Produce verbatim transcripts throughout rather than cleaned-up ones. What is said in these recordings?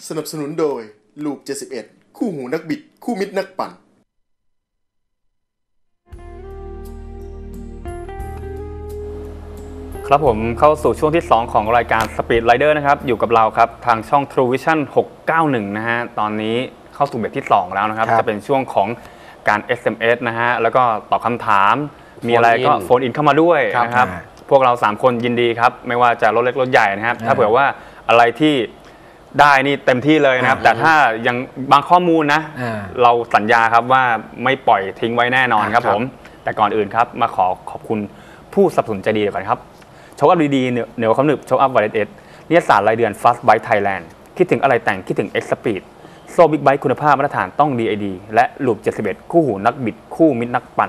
สนับสนุนโดยลูปเจ็ดสิบเอ็ดคู่หูนักบิดคู่มิตรนักปั่นครับผมเข้าสู่ช่วงที่สองของรายการ Speed Rider นะครับอยู่กับเราครับทางช่อง True Vision หกเก้าหนึ่งนะฮะตอนนี้เข้าสู่เบรกที่สองแล้วนะครับจะเป็นช่วงของการ เอส เอ็ม เอส นะฮะแล้วก็ตอบคำถามมีอะไรก็โฟนอินเข้ามาด้วยนะครับพวกเราสามคนยินดีครับไม่ว่าจะรถเล็กรถใหญ่นะครับถ้าเผื่อว่าอะไรที่ได้นี่เต็มที่เลยนะครับแต่ถ้ายังบางข้อมูลนะเราสัญญาครับว่าไม่ปล่อยทิ้งไว้แน่นอนครับผมแต่ก่อนอื่นครับมาขอขอบคุณผู้สนับสนุนใจดีก่อนครับโชคอัพดีๆเหนือความหนึบโชคอัพวาเลตเอสนิตยสารรายเดือน Fast Bike Thailand คิดถึงอะไรแต่งคิดถึง X Speed โซ่บิ๊กไบค์คุณภาพมาตรฐานต้อง ดี ไอ ดี และลูปเจ็ดสิบเอ็ดคู่หูนักบิดคู่มิตรนักปั่น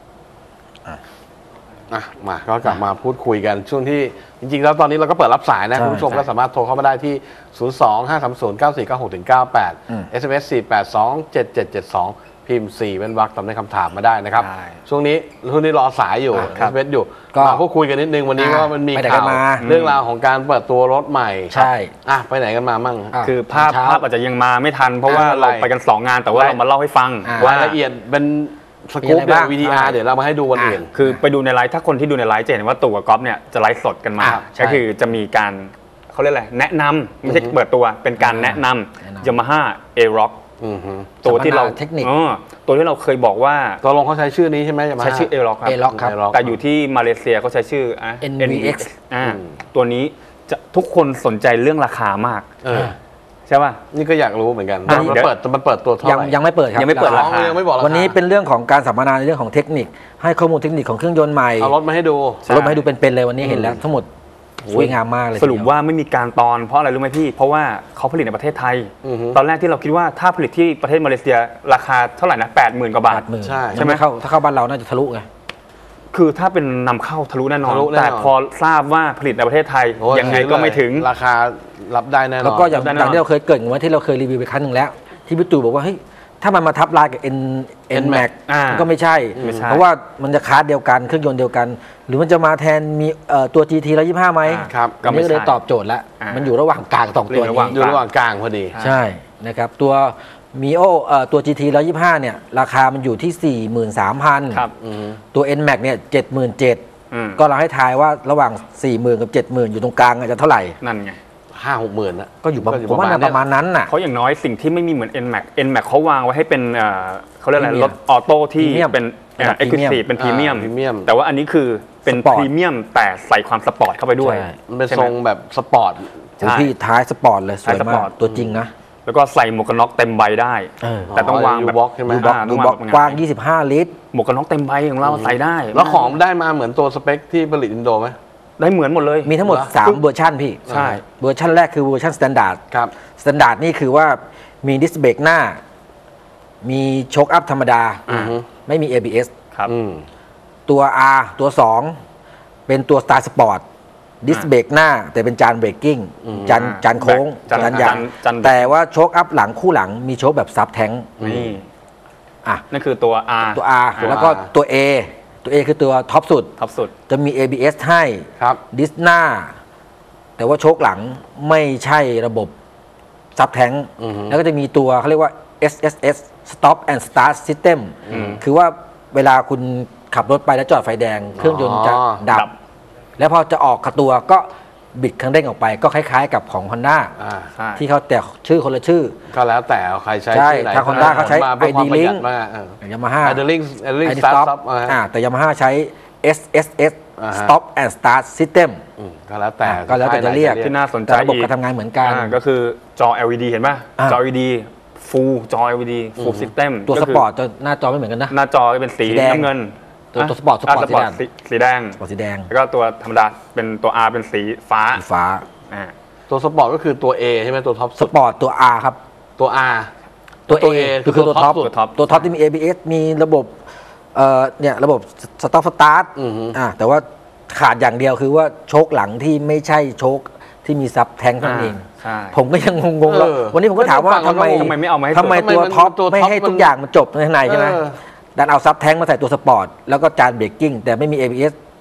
อ่ะมาก็กลับมาพูดคุยกันช่วงที่จริงๆแล้วตอนนี้เราก็เปิดรับสายนะคุณผู้ชมก็สามารถโทรเข้ามาได้ที่ ศูนย์ สอง ห้า สาม ศูนย์ เก้า สี่ เก้า หก เก้า แปด เอส เอ็ม เอส สี่ แปด สอง เจ็ด เจ็ด เจ็ด สอง พิมพ์สี่เป็นวรรคตามในคำถามมาได้นะครับช่วงนี้ช่วงนี้รอสายอยู่ เอส เอ็ม เอส อยู่มาพูดคุยกันนิดนึงวันนี้ว่ามันมีข่าวเรื่องราวของการเปิดตัวรถใหม่ใช่อ่ะไปไหนกันมามั่งคือภาพภาพอาจจะยังมาไม่ทันเพราะว่าเราไปกันสองงานแต่ว่าเรามาเล่าให้ฟังรายละเอียดเป็นสกู๊ปเดี๋ยว วี ดี อาร์ เดี๋ยวเรามาให้ดูวันอื่นคือไปดูในไลฟ์ถ้าคนที่ดูในไลฟ์จะเห็นว่าตู่กับก๊อฟเนี่ยจะไลฟ์สดกันมาก็คือจะมีการเขาเรียกอะไรแนะนำไม่ใช่เปิดตัวเป็นการแนะนำ Yamaha A-Rock ตัวที่เราเทคนิคตัวที่เราเคยบอกว่าตัวลงเขาใช้ชื่อนี้ใช่ไหมใช้ชื่อ A-Rock ครับแต่อยู่ที่มาเลเซียเขาใช้ชื่อเอ็น วี เอ็กซ์ตัวนี้จะทุกคนสนใจเรื่องราคามากใช่ป่ะนี่ก็อยากรู้เหมือนกันมันเปิดมันเปิดตัวเท่าไหร่ยังไม่เปิดครับยังไม่เปิดราคายังไม่บอกราคาวันนี้เป็นเรื่องของการสัมมนาในเรื่องของเทคนิคให้ข้อมูลเทคนิคของเครื่องยนต์ใหม่เอารถมาให้ดูรถมาให้ดูเป็นๆเลยวันนี้เห็นแล้วทั้งหมดสวยงามมากเลยสรุปว่าไม่มีการตอนเพราะอะไรรู้ไหมพี่เพราะว่าเขาผลิตในประเทศไทยตอนแรกที่เราคิดว่าถ้าผลิตที่ประเทศมาเลเซียราคาเท่าไหร่นะแปดหมื่นกว่าบาทใช่ใช่ไหมเข้าถ้าเข้าบ้านเราน่าจะทะลุไงคือถ้าเป็นนำเข้าทะลุแน่นอนแต่พอทราบว่าผลิตในประเทศไทยยังไงก็ไม่ถึงราคารับได้แน่นอนแล้วก็อย่างที่เราเคยเกริ่นไว้ที่เราเคยรีวิวไปครั้งหนึ่งแล้วที่พี่ตู่บอกว่าเฮ้ยถ้ามันมาทับลายกับ N N Max ก็ไม่ใช่เพราะว่ามันจะคาร์ดเดียวกันเครื่องยนต์เดียวกันหรือมันจะมาแทนมีตัว จี ที หนึ่งร้อยยี่สิบห้าไหมอันนี้ก็เลยตอบโจทย์แล้วมันอยู่ระหว่างกลางสองตัวนี้อยู่ระหว่างกลางพอดีใช่นะครับตัวมีโอตัว จี ที หนึ่งร้อยยี่สิบห้าเนี่ยราคามันอยู่ที่ สี่หมื่นสามพันครับตัว N Max เนี่ย เจ็ดหมื่นเจ็ดพัน ก็เราให้ทายว่าระหว่าง สี่หมื่น กับ เจ็ดหมื่น อยู่ตรงกลางจะเท่าไหร่นั่นไงห้าหกหมื่นนะก็อยู่ประมาณประมาณนั้นน่ะเพราะอย่างน้อยสิ่งที่ไม่มีเหมือน N Max N Max เขาวางไว้ให้เป็นเขาเรียกอะไรรถออโต้ที่เป็นเอ็กซ์คลูซีฟเป็นพรีเมียมแต่ว่าอันนี้คือเป็นพรีเมียมแต่ใส่ความสปอร์ตเข้าไปด้วยมันเป็นทรงแบบสปอร์ตพี่ท้ายสปอร์ตเลยสวยมากตัวจริงนะแล้วก็ใส่หมวกกันน็อกเต็มใบได้แต่ต้องวางแบบบล็อกใช่ไหมดูบล็อกกว้างยี่สิบห้าลิตรหมวกกันน็อกเต็มใบของเราใส่ได้แล้วของได้มาเหมือนตัวสเปคที่ผลิตอินโดไหมได้เหมือนหมดเลยมีทั้งหมดสามเวอร์ชันพี่ใช่เวอร์ชันแรกคือเวอร์ชันสแตนดาร์ดครับสแตนดาร์ดนี่คือว่ามีดิสเบรกหน้ามีโชคอัพธรรมดาไม่มี เอ บี เอสครับตัว R ตัวสองเป็นตัว Star Sport ดิสเบรกหน้าแต่เป็นจานเบรกกิ้งจานจานโค้งจานยางแต่ว่าโชคอัพหลังคู่หลังมีโชคแบบซับแทงนี่อ่ะนั่นคือตัว R ตัว R แล้วก็ตัว A ตัว A คือตัวท็อปสุดท็อปสุดจะมี เอ บี เอส ให้ดิสหน้าแต่ว่าโชคหลังไม่ใช่ระบบซับแทงแล้วก็จะมีตัวเขาเรียกว่า เอส เอส เอส Stop and Start System คือว่าเวลาคุณขับรถไปแล้วจอดไฟแดงเครื่องยนต์จะดับแล้วพอจะออกตัวก็บิดคันเร่งออกไปก็คล้ายๆกับของ Honda ที่เขาแต่ชื่อคนละชื่อก็แล้วแต่ใครใช้ชื่อไหนทาง Honda เขาใช้ ไอ ดี Link Yamaha ไอ ดี Link ไอ ดี Link Stop แต่ Yamaha ใช้ เอส เอส เอส Stop and Start System ก็แล้วแต่ก็แล้วแต่จะเรียกที่น่าสนใจระบบการทำงานเหมือนกันก็คือจอ แอล อี ดี เห็นป่ะจอ แอล อี ดี Full จอ แอล อี ดี Full System ตัวสปอร์ตหน้าจอไม่เหมือนกันนะหน้าจอเป็นสีน้ำเงินตัวตัวสปอร์ตสปอร์ตสีแดงสีแดงสปอร์ตสีแดงแล้วก็ตัวธรรมดาเป็นตัว R เป็นสีฟ้าฟ้าตัวสปอร์ตก็คือตัว A ใช่ไหมตัวท็อปสปอร์ตตัว R ครับตัว R ตัว A คือตัวท็อปตัวท็อปที่มี เอ บี เอส มีระบบเอ่อเนี่ยระบบสต็อปสตาร์ทอ่าแต่ว่าขาดอย่างเดียวคือว่าโชคหลังที่ไม่ใช่โชคที่มีซับแทงนั่นเองผมก็ยังงงๆแล้ววันนี้ผมก็ถามว่าทำไมทำไมไม่เอาไหมทำไมตัวท็อปไม่ให้ทุกอย่างมันจบในข้างในใช่ไหมดันเอาซับแทงมาใส่ตัวสปอร์ตแล้วก็จานเบรกกิ้งแต่ไม่มี เอ บี เอส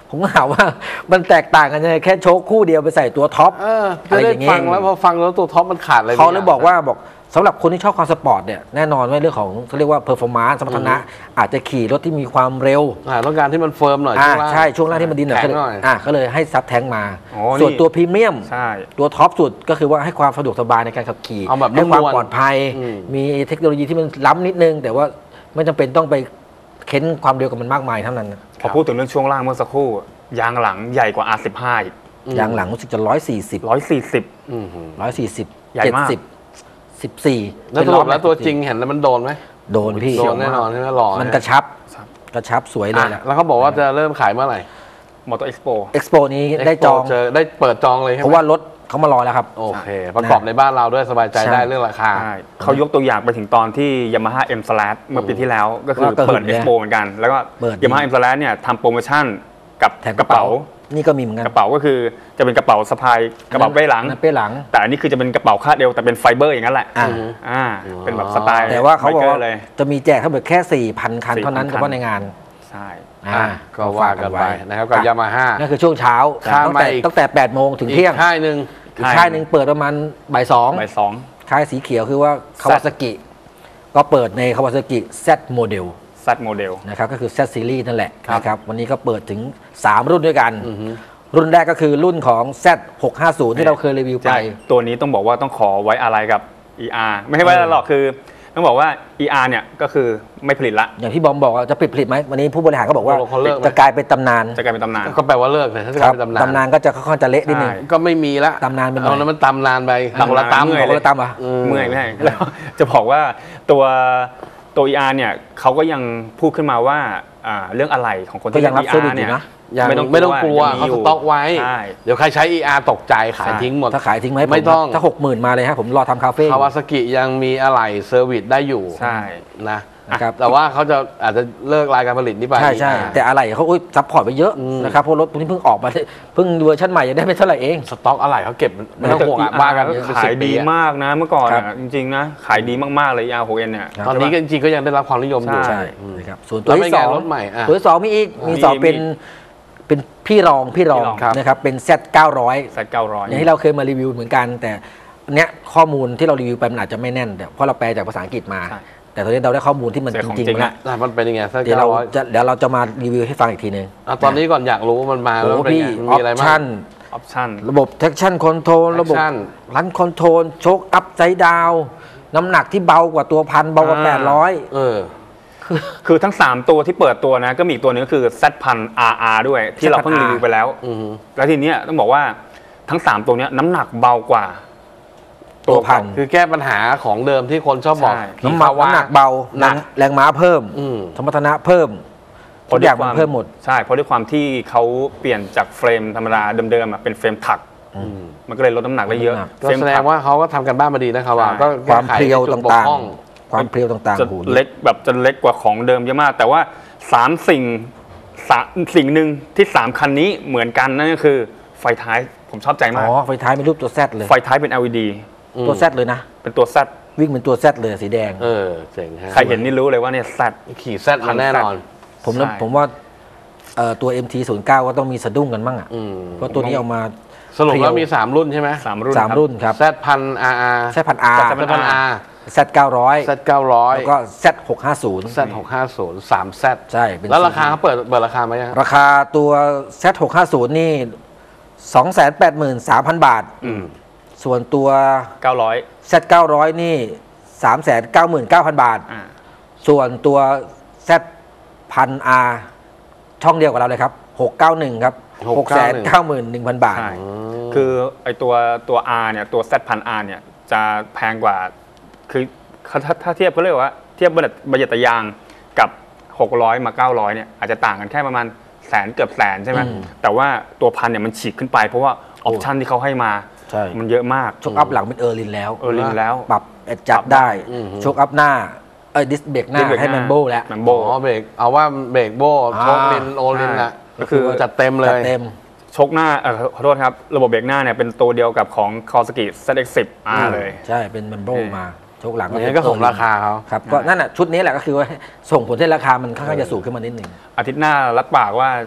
ผมก็ถามว่ามันแตกต่างกันยังไงแค่โชคคู่เดียวไปใส่ตัวท็อปเออจะได้ฟังแล้วพอฟังแล้วตัวท็อปมันขาดอะไรเขาเลยบอกว่าบอกสำหรับคนที่ชอบความสปอร์ตเนี่ยแน่นอนว่าเรื่องของเขาเรียกว่าเพอร์ฟอร์มานซ์สมรรถนะอาจจะขี่รถที่มีความเร็วอ่าต้องการที่มันเฟิร์มหน่อยอ่าช่วงล่างใช่ช่วงล่างที่มันดีหน่อยแข็ก็งเลยหน่อยอ่าก็เลยให้ซับแทงมาอ๋อส่วนนี่ตัวพรีเมียมใช่ตัวท็อปสุดก็คือว่าให้ความสะดวกสบายในการขับขี่เอาแบบให้ความนุ่มนวลปลอดภัยอืมมีเทคโนโลยีที่มันล้ำนิดนึง แต่ว่าไม่จำเป็นต้องไปเค้นความเร็วกับมันมากมายเท่านั้นนะพอพูดถึงเรื่องช่วงล่างเมื่อสักครู่ยางหลังใหญ่กว่า อาร์ สิบห้า อีกยางหลังรู้สึกจะร้อยสี่สิบร้อยสี่สิบอือหือร้อยสี่สิบใหญ่เจ็ดมากสิบสิบสี่แล้วสรุปแล้วตัวจริงเห็นแล้วมันโดนไหมโดนพี่โดนแน่นอนใช่ไหมหล่อมันกระชับกระชับสวยเลยอ่ะแหละแล้วเขาบอกว่าจะเริ่มขายเมื่อไหร่มอเตอร์เอ็กซ์โปเอ็กซ์โปนี้ได้จองเจอได้เปิดจองเลยใช่ไหมเพราะว่ารถเขามารอแล้วครับโอเค ประกอบในบ้านเราด้วยสบายใจใช่ได้เรื่องราคาใช่เขายกตัวอย่างไปถึงตอนที่ Yamaha M Slash เมื่อปีที่แล้ว ก็คือว่าก็เปิดหึงเนี่ย Expo เหมือนกัน แล้วก็เปิด Yamaha M Slash เนี่ยทำโปรโมชั่นกับแถมกระเป๋านี่ก็มีเหมือนกันกระเป๋าก็คือจะเป็นกระเป๋าสะพายกระเป๋าเป้หลังนั่นเป้หลังแต่อันนี้คือจะเป็นกระเป๋าคาดเอวแต่เป็นไฟเบอร์อย่างนั้นแหละอ่าอ่าเป็นแบบสไตล์แต่ว่าเขาบอกว่าไบเร์เลยจะมีแจกทั้งหมดแค่ สี่พัน คันเท่านั้นสี่เฉพันพาะในงานใช่อ่าก็ว่ากันไปนะครับกับยามาฮ่านั่นคือช่วงเช้าข้ามตั้งมาแต่อีกตั้งแต่แปดโมงถึงอีเที่ยงกค่ายหนึ่งอีกค่ายหนึ่งเปิดประมาณบ่ายสองใบสองค่ายสีเขียวคือว่าคาวาซากิก็เปิดในคาวาซากิ Z โมเดลซัดโมเดลนะครับก็คือ Z Series นั่นแหละครับนะครับวันนี้ก็เปิดถึง สาม รุ่นด้วยกันอือฮึรุ่นแรกก็คือรุ่นของ แซด หกห้าศูนย์ ที่เราเคยรีวิวไปใช่ ตัวนี้ต้องบอกว่าต้องขอไว้อะไรกับ อี อาร์ ไม่ใช่ไว้อะไรหรอกคือ ต้องบอกว่า อี อาร์ เนี่ยก็คือไม่ผลิตละอย่างที่บอมบอกว่าจะปิดผลิตไหมวันนี้ผู้บริหารก็บอกว่าเขาเลิกไหมจะกลายเป็นตำนานจะกลายเป็นตำนานก็แปลว่าเลิกเลยถ้าจะครับเป็นตำนานตำนานก็จะค่อนข้างจะเละนิดนึงใช่ก็ไม่มีละตำนานเป็นหน่อยเอาแล้วมันตำนานไปตำนานคนละตำเมื่อยคนละตำเหรอเมื่อยไม่ใช่แล้วจะบอกว่าตัวตัว อี อาร์ เนี่ยเขาก็ยังพูดขึ้นมาว่าอ่าเรื่องอะไรของคนก็ที่ยังรับเล่นเซอร์วิอีสอาร์อยู่เนี่ยนะยังไม่ต้องไม่ต้องกลัวยังมีเขาอยู่สต็อกไว้ใช่เดี๋ยวใครใช้ อี อาร์ ตกใจขายทิ้งหมดถ้าขายทิ้งไหมไม่ต้องถ้าหกหมื่นมาเลยฮะผมรอทำคาเฟ่คาวาซากิยังมีอะไหล่เซอร์วิสได้อยู่ใช่นะนะครับแต่ว่าเขาจะอาจจะเลิกรายการผลิตนี่ไปใช่ใช่อ่าแต่อะไรเขาอุ้ยซัพพอร์ตไปเยอะอืมนะครับเพราะรถตัวนี้เพิ่งออกมาเพิ่งเวอร์ชันใหม่ยังได้ไม่เท่าไหร่เองสต็อกอะไหล่เขาเก็บไม่ต้องห่วงอะว่ากันเป็นขาสิยบปีดีอะมากนะเมื่อก่อนครับอะจริงๆนะขายดีมากๆเลย อี อาร์ หก เอ็น เนี่ยตอนนี้ก็จริงๆก็ยังได้รับความนิยมอยู่ใช่ใช่นะครับส่วนตัแล้ว วไม่ที่สไงองรถใหม่อ่ะตัวที่สองมีอีกมีมีสองเป็นมีเป็นพี่รองพี่รองพี่รองครับนะครับเป็น แซด เก้าร้อยแซดเก้าร้อยอย่างที่เราเคยมารีวิวเหมือนกัน แต่อันเนี้ยข้อมูลที่เรารีวิวไปมันอาจจะไม่แน่นเดี๋ยวเพราะเราแปลจากภาษาอังกฤษมาใช่แต่ตอนนี้เราได้ข้อมูลที่มันเสียจของริงจริงๆแล้วอ่ะมันเป็นยังไงสักเดี๋ยวเก้าเราร้อยจะเดี๋ยวเราจะมารีวิวให้ฟังอีกทีนึงอ่ะตอนนี้ก่อนอยากรู้ว่ามันมาแล้วโอ้มันเป็นพี่ไงอมีอปอะไรบ้างชั่นออปชั่นระบบ traction control ระบบ Traction รันคอนโทรลโชคอัพไซด์ดาวน้ำหนักที่เบากว่าตัวพันเบากว่าอ่าแปดร้อยเออคือทั้ง สาม ตัวที่เปิดตัวนะ ก็มีอีกตัวหนึงก็คือ Z พัน อาร์ อาร์ ด้วย ที่เราเพิ่ง Z พันรีวิวไปแล้วอือฮึแล้วทีเนี้ยต้องบอกว่าทั้ง สาม ตัวเนี้ยน้ำหนักเบากว่าตัวพันคือแก้ปัญหาของเดิมที่คนชอบบอกใช่น้ำหนักว่าน้ำหนักเบาหนักแรงม้าเพิ่มอืมสมรรถนะเพิ่มทุกอย่างมันเพิ่มหมดใช่ เพราะด้วยความที่เขาเปลี่ยนจากเฟรมธรรมดาเดิมๆอะเป็นเฟรมถักอืมมันก็เลยลดน้ำหนักได้เยอะลดน้ำหนักก็เฟรมแสดถังกว่าเขาก็ทำกันบ้านมาดีนะครับว่าใช่ก็ความแก้ไขเพรียวจุตดบก่างพร่องๆ ความเพรียวต่างจะๆโอ้โหเล็กแบบจะเล็กกว่าของเดิมเยอะมาก แต่ว่าสามสิ่งสามสิ่งหนึ่งที่สามคันนี้เหมือนกันนั่นก็คือไฟท้ายผมชอบใจมาอ๋กอไฟท้ายเป็นรูปตัวแซดเลยไฟท้ายเป็น แอล อี ดีตัวแซดเลยนะเป็นตัว Z วิ่งเป็นตัวแซดเลยสีแดงเออเจ๋งฮะใครเห็นนี่รู้เลยว่าเนี่ย Z ขี่แซดมาแน่นอนผมแล้วใช่ผมว่าเอ่อตัว เอ็ม ที ศูนย์เก้า ก็ต้องมีสะดุ้งกันบ้างอ่ะอืมเพราะตัวนี้เอามาสรุปแล้วเพรียวมีสามรุ่นใช่ไหมสามรุ่นสามคบรุ่นครับแซดพันอาร์อาร์แซดพันอาร์แซดพันอาร์แซดเก้าร้อยแซดเก้าร้อยแล้วก็ แซดหกห้าศูนย์แซดหกห้าศูนย์สามแซดใช่เป็นแล้วราคาเขาเปิดเปิดราคาไหมฮะราคาตัว แซดหกห้าศูนย์ นี่ สองแสนแปดหมื่นสามพัน บาทอืมส่วนตัวเก้าร้อยแซดเก้าร้อย นี่ สามแสนเก้าหมื่นเก้าพัน บาทอ่าส่วนตัว แซดพันอาร์ ช่องเดียวกับเราเลยครับ หกเก้าหนึ่ง ครับ หกแสนเก้าหมื่นหนึ่งพัน บาทใช่ คือไอตัวตัว R เนี่ยตัว Z พัน R เนี่ยจะแพงกว่า คือถ้าถ้าเทียบก็เรียกว่าเทียบบัญญัติยางกับหกร้อยมาเก้าร้อยเนี่ยอาจจะต่างกันแค่ประมาณแสนเกือบแสนใช่ไหมอืมแต่ว่าตัวพันเนี่ยมันฉีกขึ้นไปเพราะว่าออปชันที่เขาให้มาใช่มันเยอะมากโชคอัพหลังเป็นเออร์ลินแล้วเออลินแล้วปรับแอดจัดได้อืมโชคอัพหน้า เอ้ยดิสเบรกหน้า Disc brake ให้หแมน้านโบแล้วแมนโบอ๋อเบรกเอาว่าเบรกโบอ่าโชคลินโอลินอะก็คือจัดเต็มเลจัดยเต็มชกหน้าเออขอโทษครับ ระบบเบรกหน้าเนี่ยเป็นตัวเดียวกับของ Kawasaki แซด เอ็กซ์ สิบอื R มเลยใช่เป็นแมนโบเออมา โชคหลังอย่างนี้ก็สมราคาเขาครับก็นั่นแหะชุดนี้แหละก็คือว่าส่งผลให้ราคามันค่อนข้างจะสูงขึ้นมานิดหนึ่งอาทิตย์หน้ารับปากว่า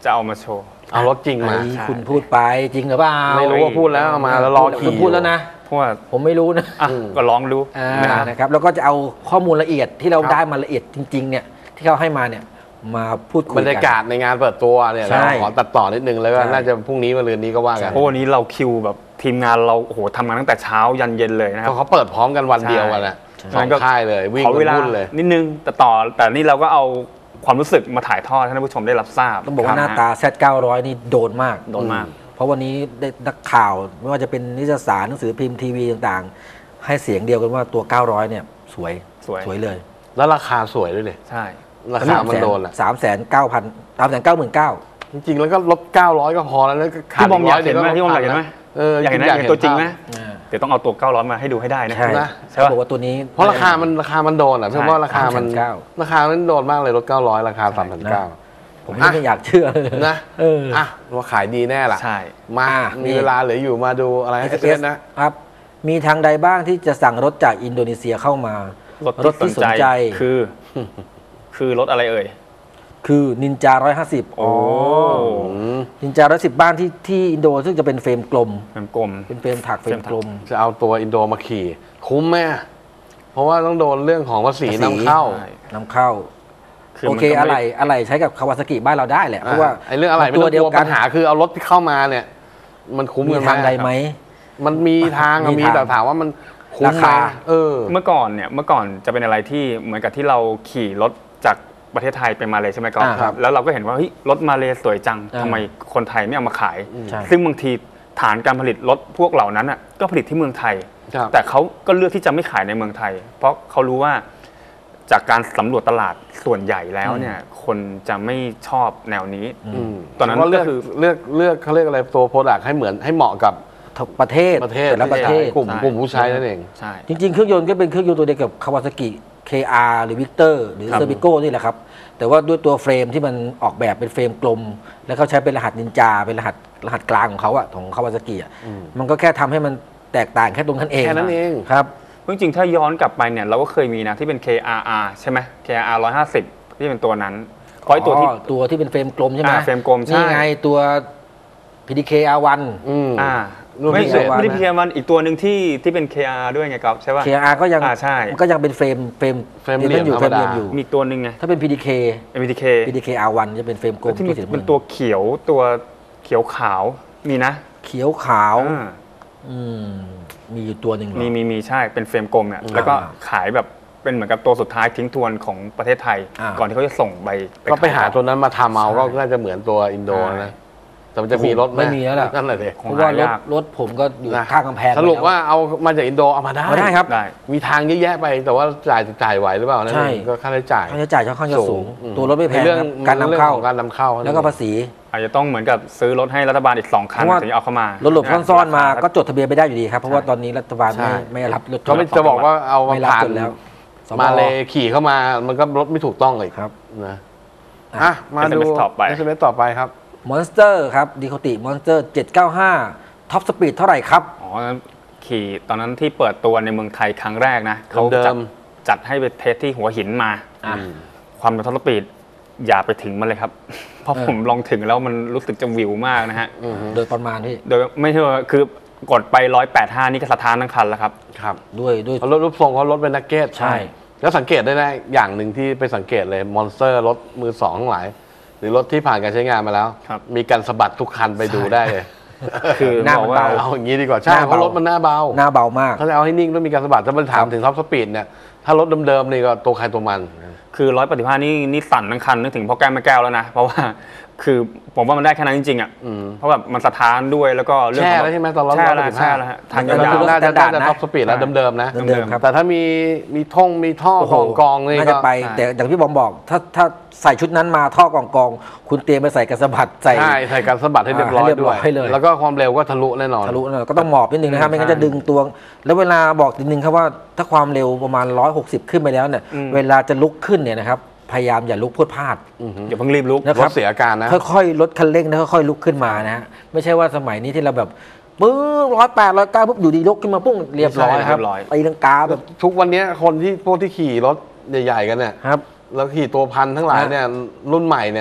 จะเอามาโชว์เอารถจริงมาไอ้คุณพูดไปจริงหรือเปล่าไม่รู้ว่าพูดแล้วเอามาแล้วรอคุขี่ณพูดแล้วนะเพราะว่าผมไม่รู้นะอ่ะก็ลองดูอ่านะฮะนะครับแล้วก็จะเอาข้อมูลละเอียดที่เราครับได้มาละเอียดจริง ๆ เนี่ยที่เขาให้มาเนี่ยมาพูดคุยบกันรรยากาศในงานเปิดตัวเนี่ยใช่เราขอตัดต่อนิดนึงแล้วก็ใช่น่าจะพรุ่งนี้มะรืนนี้ก็ว่ากันเพราะวันนี้เราคิวแบบทีมงานเราโอ้โหทำงานตั้งแต่เช้ายันเย็นเลยนะคเพรับราะเขาเปิดพร้อมกันวันเดียวกันอะสองค่ายเลยวิ่งขอเวกันลาวุ่นเลยนิดนึงแต่ต่อแต่นี่เราก็เอาความรู้สึกมาถ่ายทอดให้ท่านผู้ชมได้รับทราบต้องบอกว่าหน้าครับตา แซด เก้าร้อย นี่โดนมากโดนมากเพราะวันนี้ได้นักข่าวไม่ว่าจะเป็นนิตยสารหนังสือพิมพ์ทีวีต่างๆ ให้เสียงเดียวกันว่าตัว เก้าร้อย เนี่ยสวยสวยสวยเลยแล้วราคาสวยด้วยเนี่ยใช่ราคามันโดนอะสามแสนเก้าพันสามแสนเก้าหมื่นเก้าจริงๆแล้วก็ลดเก้าร้อยก็พอแล้วนะขาดพี่บอมอยากเห็นไหมร้พี่บอมอยากเห็นไหมเอออยากเห็นไหมอยากเห็นตัวจริงไหมเดี๋ยวต้องเอาตัวเก้าร้อยมาให้ดูให้ได้นะใช่นะใช่เขาปะบอกว่าตัวนี้เพราะราคามันราคามันโดนอ่ะใช่เพราะว่าราคามันสามแสนเก้าราคามันโดนมากเลยลดเก้าร้อยราคาสามพันเก้าผมไม่อยากเชื่อเลยนะเอออ่ะว่าขายดีแน่ล่ะใช่มาอ่ะมีนี่เวลาเหลืออยู่มาดูอะไรให้เอสนะครับมีทางใดบ้างที่จะสั่งรถจากอินโดนีเซียเข้ามารถที่สนใจคือ คือรถอะไรเอ่ยคือนินจาร้อยห้าสิบโอ้นินจาร้อยสิบบ้านที่ที่อินโดซึ่งจะเป็นเฟรมกลมเป็นกลมเป็นเฟรมถักเฟรมกลมจะเอาตัวอินโดมาขี่คุ้มไหมอ่ะเพราะว่าต้องโดนเรื่องของภาษีภาษีนำเข้าใช่นำเข้าคือโอมันเคก็อะไม่ไรอะไรใช้กับคาวาซากิบ้านเราได้แหละ เพราะว่าไอ้เรื่องอะไรไม่ตัวต้องเดีกยวลัวกัปันญหาคือเอารถที่เข้ามาเนี่ย มันคุ้มมีกันไหมทางใดไหมมันมีทางอะมีมีทางแต่ถามว่ามันคุ้มราไหมคาเออเมื่อก่อนเนี่ยเมื่อก่อนจะเป็นอะไรที่เหมือนกับที่เราขี่รถจากประเทศไทยไปมาเลยใช่ไหมก๊อฟอ่าครับแล้วเราก็เห็นว่าเฮ้ยรถมาเลสวยจังอ่าทำไมคนไทยไม่เอามาขายใช่ซึ่งบางทีฐานการผลิตรถพวกเหล่านั้นอ่ะก็ผลิตที่เมืองไทยครับแต่เขาก็เลือกที่จะไม่ขายในเมืองไทย เพราะเขารู้ว่าจากการสำรวจตลาดส่วนใหญ่แล้วเนี่ยคนจะไม่ชอบแนวนี้อืมตอนนั้นก็เลือกก็คือเลือกเลือกเขาเรียกอะไรตัวโปรดักต์ให้เหมือนให้เหมาะกับประเทศประเทศแต่ละประเทศกลุ่มใช่กลุ่มผู้ใช้นั่นเองใช่จริงๆ เครื่องยนต์ก็เป็นเครื่องยนต์ตัวเดียวกับคาวาซากิ เค อาร์ หรือวิกเตอร์หรือครับเซอร์บิโก้นี่แหละครับ แต่ว่าด้วยตัวเฟรมที่มันออกแบบเป็นเฟรมกลม แล้วเขาใช้เป็นรหัสนินจา เป็นรหัสรหัสกลางของเขาอะของคาวาซากิอะมันก็แค่ทำให้มันแตกต่างแค่ตรงนั้นเองแค่นั้นเองครับจริงๆถ้าย้อนกลับไปเนี่ยเราก็เคยมีนะที่เป็น เค อาร์ อาร์ ใช่ไหม เค อาร์ อาร์ หนึ่งร้อยห้าสิบที่เป็นตัวนั้นเพราะไอ้ตัวที่อ๋อตัวที่เป็นเฟรมกลมใช่ไหมอ่าเฟรมกลมใช่นี่ไงตัว พี ดี เค อาร์ วันอืมอ่ารุ่นไม่พิเศษไม่ได้เพียงมันอีกตัวหนึ่งที่ที่เป็น เค อาร์ ด้วยไงครับใช่ป่ะเค อาร์ ก็ยังอ่าใช่มันก็ยังเป็นเฟรมเฟรมเฟรมเหลี่ยมอยู่ธรเฟรรมมดาเหลี่ยมอยู่มีอีกตัวหนึ่งไงถ้าเป็น พี ดี เคเอ็ม ดี เคพี ดี เค อาร์ วัน จะเป็นเฟรมกลมที่มีสีน้ำเป็งินตัวเขียวตัวเขียวขาวมีนะเขียวขาวอ่าอืมมีอยู่ตัวหนึ่งเหรอมีมีมีใช่เป็นเฟรมกลมเนี่ยแล้วก็ขายแบบเป็นเหมือนกับตัวสุดท้ายทิ้งทวนของประเทศไทยอ่าก่อนที่เขาจะส่งไปก็ไปหาขยต่อตัวนั้นมาทำเอาใช่ก็น่าจะเหมือนตัวอินโดใช่นะแต่มันจะมีรถหไม่มีแล้วล่ะนั่นแหละสิคเพงราะหาว่ารถยากรถผมก็อยู่นะข้างกำแพงสรุปไปแล้วว่าเอามาจากอินโดเอามาได้เอาได้ครับได้มีทางเยอะแยะไปแต่ว่าจ่ายจ่ายไหวหรือเปล่านั่นใช่เองก็ค่าใช้จ่ายค่าใช้จ่ายค่อนข้างจะสูงอืมตัวรถไม่แพงเรื่องครับการนำเข้าเรื่องของการนำเข้าแล้วก็ภาษีอาจจะต้องเหมือนกับซื้อรถให้รัฐบาลอีกสองคันเพราะว่าถึงจะเอาเข้ามารถหลบซ่อนๆมาราคก็จดทะเบียนไม่ได้อยู่ดีครับ เพราะว่าใช่ตอนนี้รัฐบาลใช่ไม่ไม่รับรถเขาไม่จะบอกว่าเอามาไม่รับผ่านจดแล้วสมมาเลยขี่เข้ามามันก็รถไม่ถูกต้องเลยครับนะอ่ะมาดูเอส เอ็ม เอส ต่อไปเอส เอ็ม เอส ต่อไปครับมอนสเตอร์ครับดีโคติมอนสเตอร์เจ็ดเก้าห้าท็อปสปีดเท่าไหร่ครับอ๋อขี่ตอนนั้นที่เปิดตัวในเมืองไทยครั้งแรกนะเขาเดิจัดมจัดให้ไปเทสที่หัวหินมาอ่ะความเป็นท็อปสปีดอย่าไปถึงมันเลยครับ เพราะเออผมลองถึงแล้วมันรู้สึกจะวิวมากนะฮะอือฮึโดยประมาณที่โดยไม่ใช่ว่าคือกดไปร้อยแปดห้านี่ก็สะท้านทั้งคันแล้วครับครับด้วยด้วยเขารถรูปทรงเขารถเป็นนักเก็ตใช่แล้วสังเกตได้นะอย่างหนึ่งที่ไปสังเกตเลยมอนสเตอร์รถมือสองทั้งหลาย หรือรถที่ผ่านการใช้งานมาแล้วครับมีการสะบัดทุกคันไปดูได้เลยคือหน้าบอกมันว่าเบาเอาอย่างนี้ดีกว่าใช่หน้าเพราะเบารถมันหน้าเบาหน้าเบามากเขาจะเอาให้นิ่งต้องมีการสะบัดถ้ามันถามถึงท็อปสปีดเนี่ยถ้ารถเดิมๆนี่ก็ตัวใครตัวมันคือร้อยปฏิภาณนี่นี่สั่นทั้งคันนึกถึงพ่อแก้วแม่แก้วแล้วนะ เพราะว่าคือผมว่ามันได้แค่นั้นจริงๆอ่ะอืมเพราะแบบมันสะท้านด้วยแล้วก็เรื่องแช่ของแล้วใช่ไหมตอนร้อยแช่ร้อยแล้วสิบแช่ห้าแล้วฮะทางมันยาคือวรถน่าจะ standard น่าจะนะท็อปสปีดแล้วเดิมๆนะเดิมๆครับแต่ถ้ามีมีท่งมีท่อโอ้โหของกองนี่น่าก็จะไปแต่อย่างที่บอมบอกถ้าถ้าใส่ชุดนั้นมาท่อกองกองๆคุณเตรียมไปใส่กระสะบัดใส่ใช่ใส่การสะบัดให้เรียบร้อยให้เรียบด้ร้วอย ยเลยแล้วก็ความเร็วก็ทะลุแน่นอนทะลุนะก็ต้องหมอบนิดนึงนะครับอืมไม่งั้นจะใช่ดึงตัว แล้วเวลาบอกนิดนึงครับว่าถ้าความเร็วประมาณร้อยหกสิบขึ้นไปแล้วเนี่ยอืมเวลาจะลุกขึ้นเนี่ยนะครับพยายามอย่าลุกพรวดพลาดๆอย่าเพิ่งรีบลุกนะครรัถบเสียอาการนะค่อยๆลดคันเร่งนะค่อยๆลุกขึ้นมานะฮะไม่ใช่ว่าสมัยนี้ที่เราแบบปื้อร้อยแปดร้อยเก้าปุ๊บอยู่ดีลุกขึ้นมาปุ้งเรียบร้อยครับเรียบร้อยตีลังกาแบบทุกวันนี้คนที่พวกที่ขี่รถใหญ่ๆกันเนี่ยครับแล้วขี่ตัวพันทั้งหลายฮะเนี่ยรุ่นใหม่เนี่ย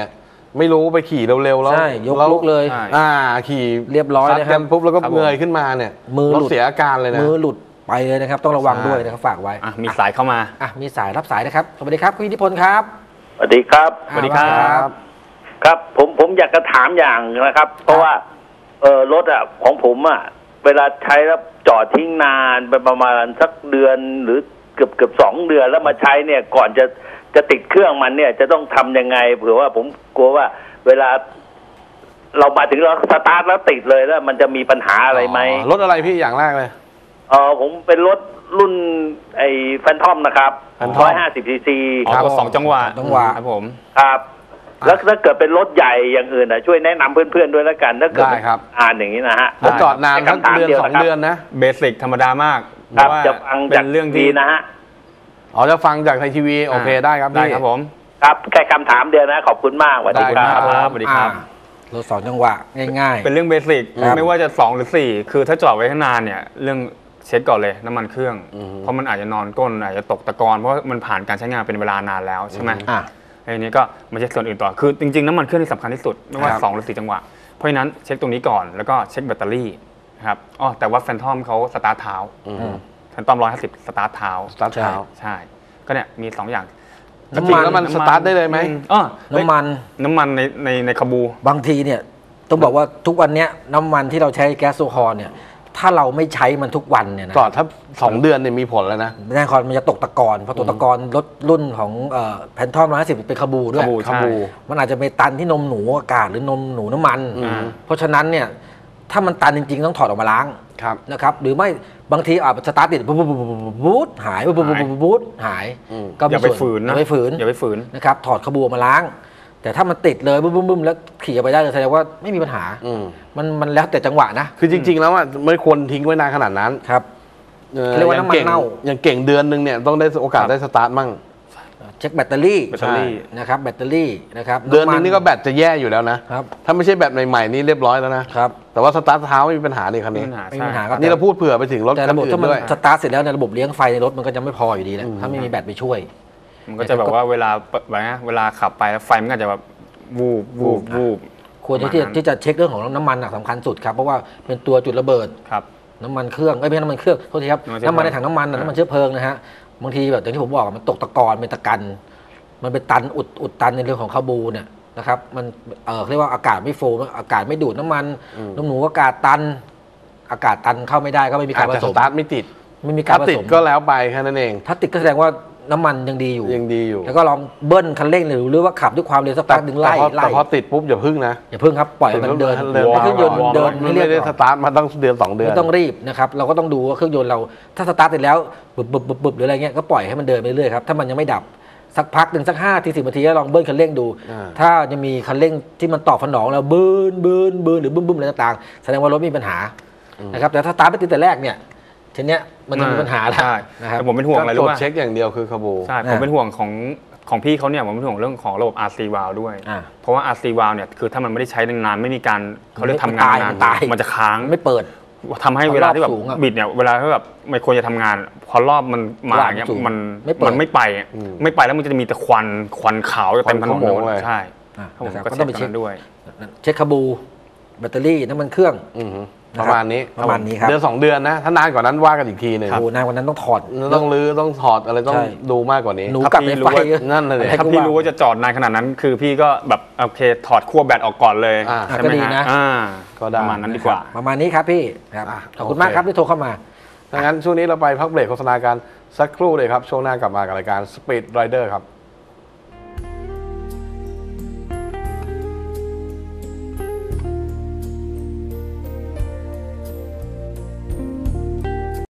ไม่รู้ไปขี่เร็วๆแล้วใช่ยกแล้วลุกเลยใช่อ่าขี่เรียบร้อยซัดนะคกัรับนปุ๊บแล้วก็ครับผมเงยขึ้นมาเนี่ยมือหลุดรถเสียอาการเลยนะมือหลุดไปเลยนะครับ ต้องระวังใช่ด้วยนะครับฝากไว้อ่ะมีสายเข้ามาอ่ะมีสายรับสายนะครับสวัสดีครับคุณอิทธิพลครับสวัสดีครับสวัสดีครับอ่าครับผมผมอยากจะถามอย่างนะครับ เพราะว่าเออรถอ่ะของผมอ่ะเวลาใช้แล้วจอดทิ้งนานไปประมาณสักเดือนหรือเกือบเกือบสองเดือนแล้วมาใช้เนี่ยก่อนจะจะติดเครื่องมันเนี่ยจะต้องทำยังไงเผื่อว่าผมกลัวว่า เวลา เรามาถึงเราสตาร์ทแล้วติดเลยแล้ว มันจะมีปัญหาอะไรไหมอ๋อรถอะไรพี่อย่างแรกเลยเออผมเป็นรถรุ่นไอ้แฟนทอมนะครับ Phantom ร้อยห้าสิบซีซีอ๋อก็สองจังหวะจังหวะครับผมครับ แล้วถ้าเกิดเป็นรถใหญ่อย่างอื่นอ่ะช่วยแนะนำเพื่อนๆด้วยแล้วกันถ้าเกิดได้ครับอ่านอย่างนี้นะฮะแล้วจอดนานสักคำถามเดือนเดียวสองนะครับเดือนนะเบสิกธรรมดามากครัเพราะว่าบจะฟังเป็จากนเรื่องดีที่นะฮะอ๋อจะฟังจากไทยทีวีโอเคได้ครับได้พี่ครับผมครับแค่คำถามเดียวนะ ขอบคุณมากสวัสดีได้คครัรับสวัสดีครับอ่ารถสองจังหวะง่ายเป็นเรื่องเบสิกครับไม่ว่าจะสองหรือสี่คือถ้าจอดไว้ข้างนานเนี่ยเรื่องเช็คก่อนเลยน้ำมันเครื่อง เพราะมันอาจจะนอนก้นอาจจะตกตะกอนเพราะมันผ่านการใช้งานเป็นเวลานานแล้วใช่ไหมอ่ะไอ้นี้ก็มาเช็คส่วนอื่นต่อคือจริงๆน้ำมันเครื่องที่สำคัญที่สุดไม่ว่าครับสองหรือสี่จังหวะเพราะฉะนั้นเช็คตรงนี้ก่อนแล้วก็เช็คแบตเตอรี่นะครับอ๋อแต่ว่าแฟนทอมเขาสตาร์ทเท้าอืมแฟนทอมร้อยห้าสิบสตาร์ทเท้าสตาร์ทเท้าใช่ก็เนี่ยมีสองอย่างจริงๆแล้วมันสตาร์ทได้เลยไหมอือ๋อน้ำมันน้ำมันในในในขบูบางทีเนี่ยต้องบอกว่าทุกวันเนี้ยน้ำมันที่เราใช้แก๊สโซฮอลเนี่ยถ้าเราไม่ใช้มันทุกวันเนี่ยนะจอดถ้าสองเดือนเนี่ยมีผลแล้วนะแน่นอนมันจะตกตะกอนเพราะตกตะกอนรถรุ่นของแพนทอมร้อยห้าสิบเป็นขบูด้วยขบูขบูมันอาจจะไปตันที่นมหนูอากาศหรือนมหนูน้ำมันอืมเพราะฉะนั้นเนี่ยถ้ามันตันจริงๆต้องถอดออกมาล้างครับนะครับหรือไม่บางทีอาจสตาร์ทติดบูบูบูบูบูบูดหายบูบูบูบูบูดหายอืมก็อย่าไปฝืนอนะย่าไปฝืนอย่าไปฝืนนะครับถอดขบูออกมาล้าง แต่ถ้ามันติดเลยบึ้มบึ้มบึ้มแล้วขี่ออกไปได้เลยแสดงว่าไม่มีปัญหาอืมมันมันแล้วแต่จังหวะนะคือจริง ๆ แล้วอ่ะไม่ควรทิ้งไว้นานขนาดนั้นครับออเรียกว่าน้ำมันอย่งก่งเน่าอย่างเก่งเดือนหนึงเนี่ยต้องได้โอกาสได้สตาร์ทมั่งเช็คแบตเตอรี่แบตเตอรี่นะครับแบตเตอรี่นะครับเดือนหนึงำมันี่ก็แบตจะแย่อยู่แล้วนะครับถ้าไม่ใช่แบตใหม่ๆนี่เรียบร้อยแล้วนะครับแต่ว่าสตาร์ทเท้าไม่มีปัญหานี่คันไม่นี้มีปัญหาไม่มีใช่ปัญหาครับนี่เราพูดเผื่อไปถึงรถแต่คันระบบอื่ถ้าน มันด้วยสตาร์ทเสร็จแล้วในยระบบเลี้ยงไฟในรถมันก็จะไม่พออยู่ดีนะถ้าไม่มีแบตไปช่วยมันก็จะแบบว่าเวลาแบบนะเวลาขับไปแล้วไฟมันก็จะแบบวูบวูบวูบควรที่จะที่จะเช็คเรื่องของน้ำมันน่ะสำคัญสุดครับเพราะว่าเป็นตัวจุดระเบิดครับน้ำมันเครื่องเอ้ยไม่ใช่น้ำมันเครื่องโทษทีครับน้ำมันเชื้อเพลิงน้ำมันในถังน้ำมันน่ะอ่าน้ำมันเชื้อเพลิงนะฮะบางทีแบบอย่างที่ผมบอกอะมันตกตะกอนเป็นตะกัน มันเป็นตันอุดอุดตันในเรื่องของคาบูเนี่ยนะครับมันเออเรียกว่าอากาศไม่โฟล์อากาศไม่ดูดน้ำมันน้ำหนูอากาศตัน อากาศตันเข้าไม่ได้ก็ไม่มีการอาจผจะสสมตาร์ทไม่ติดไม่มีการถ้าผติดสมก็แล้วไปแค่นั้นเองถ้าติดก็แสดงว่าน้ำมันยังดีอยู่ยังดีอยู่แล้วก็ลองเบิ้ลคันเร่งหรือหรือว่าขับด้วยความเร็วสักแต่พักหนึ่งไล่แต่พอไล่แต่พอติดปุ๊บอย่าพึ่งนะอย่าเพิ่งครับปล่อยให้มันเดินเดินให้เครื่องยนต์วอร์มเดินมัให้นเรียไม่บได้ก่อนสตาร์ทมาตั้งเดือนสองเดือนไม่ต้องรีบนะครับเราก็ต้องดูว่าเครื่องยนต์เราถ้าสตาร์ทเสร็จแล้วบึบบึบบึบบึบหรืออะไรเงี้ยก็ปล่อยให้มันเดินไปเรื่อยๆครับถ้ามันยังไม่ดับสักพักหนึ่งสักห้าทีสิบนาทีก็ลองเบิ้ลคันเร่งดูอ่าถ้ายังมีคันเร่งที่มันตอบสนองแล้วเบิ้ลเบิ้ลเบิ้ลหรือบึ้มบึ้มอะไรต่างๆแสดงว่ารถมีปัญหานะครับแต่ถ้าสตาร์ทไม่ติดแต่แรกเนี่ยทีเนี้ยมันจะมีปัญหาแล้วใช่นะครับแต่ผมเป็นห่วงอะไรก็ตรรู้วจป่ะเช็คอย่างเดียวคือคาบูใช่ผมเป็นห่วงของของพี่เขาเนี่ยผมเป็นห่วงเรื่องของระบบ อาร์ ซี valve ด้วยอ่าเพราะว่า อาร์ ซี valve เนี่ยคือถ้ามันไม่ได้ใช้นานๆไม่มีการเขาเรียกทำงานนานมันตายมันจะค้างไม่เปิดทำให้เวลาที่แบบรอบสูงอะบิดเนี่ยเวลาที่แบบไม่ควรจะทำงาน พอรอบมันมาอย่างเงี้ยรอบสูงมันไม่เปิดมันไม่ไปอะไม่ไปแล้วมันจะมีแต่ควันควันขาวเต็มถนนควันขโมงเลยใช่อ่ะผมนะครับก็ก็เช็ต้อคงไปตรงเช็คนั้นด้วยเช็คคาบูแบตเตอรี่น้ำมันเครื่องอือฮึนะปครับระมาณนี้ประมาณนี้ครับเดือนสองเดือนนะ ถ้านานกว่านั้นว่ากันอีกทีหนึ่งโอ้โหนานกว่านั้นต้องถอดต้องรื้อต้องถอดอะไรต้องใช่ดูมากกว่านี้หนูถ้ากับพี่ในรู้ไฟว่านั่นเลยอะไรถ้าพี่รู้ว่าจะจอดนานขนาดนั้น คือพี่ก็แบบโอเคถอดขั้วแบตออกก่อนเลยอ่าใช่ไหมก็ดีฮะนะอ่าก็ได้ประมาณนั้นดีกว่าประมาณนี้ครับพี่ครับอ่ะขอบคุณโอเคมากครับที่โทรเข้ามาดังนั้นช่วงนี้เราไปพักเบรกโฆษณากันสักครู่เลยครับ ช่วงหน้ากลับมากับรายการ Speed Rider ครับ